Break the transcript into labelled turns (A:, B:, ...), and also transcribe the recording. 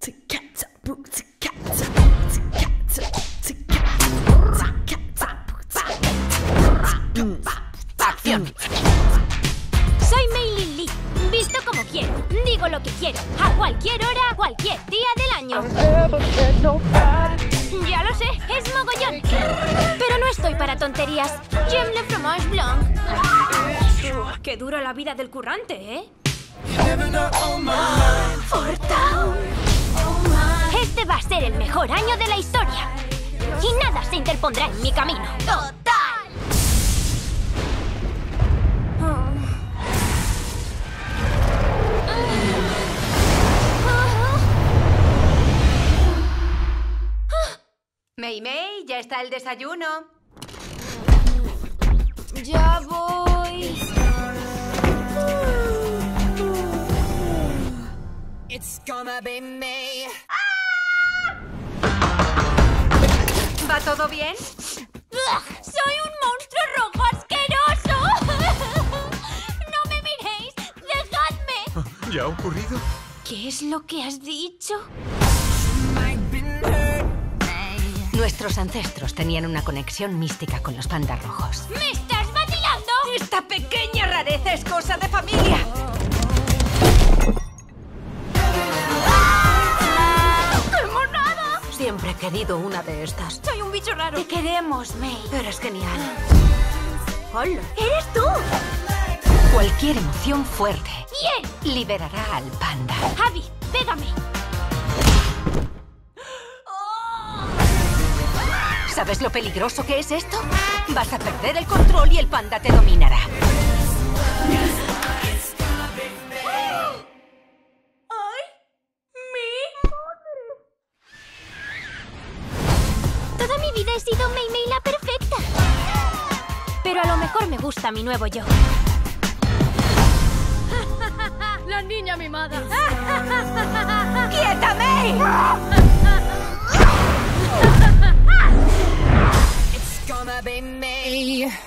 A: ¡Acción!
B: Soy Mei Lin Lee. Visto como quiero. Digo lo que quiero. A cualquier hora, cualquier día del año. Ya lo sé, es mogollón. Pero no estoy para tonterías. J'aime le fromage blanc. Qué dura la vida del currante, ¿eh? ¡Forta! Este va a ser el mejor año de la historia. Y nada se interpondrá en mi camino. ¡Total!
A: Mei Mei, ya está el desayuno.
B: Ya voy.
C: It's gonna be me.
A: ¿Va todo bien?
B: ¡Soy un monstruo rojo asqueroso! ¡No me miréis! ¡Dejadme!
D: ¿Ya ha ocurrido?
B: ¿Qué es lo que has dicho?
A: Nuestros ancestros tenían una conexión mística con los pandas rojos.
B: ¡Me estás vacilando!
A: Esta pequeña rareza es cosa de familia.
B: ¡Qué monada!
A: Siempre he querido una de estas.
B: Soy un bicho raro.
A: Te queremos, Mei. Eres genial.
B: ¡Hola! ¡Eres tú!
A: Cualquier emoción fuerte
B: ¡Bien!
A: liberará al panda.
B: Javi, pégame.
A: ¿Sabes lo peligroso que es esto? Vas a perder el control y el panda te dominará.
B: ¡Ay! ¡Mi madre! Toda mi vida he sido Mei Mei la perfecta. Pero a lo mejor me gusta mi nuevo yo. La niña mimada.
A: ¡Quieta, Mei!
C: It's gonna be me.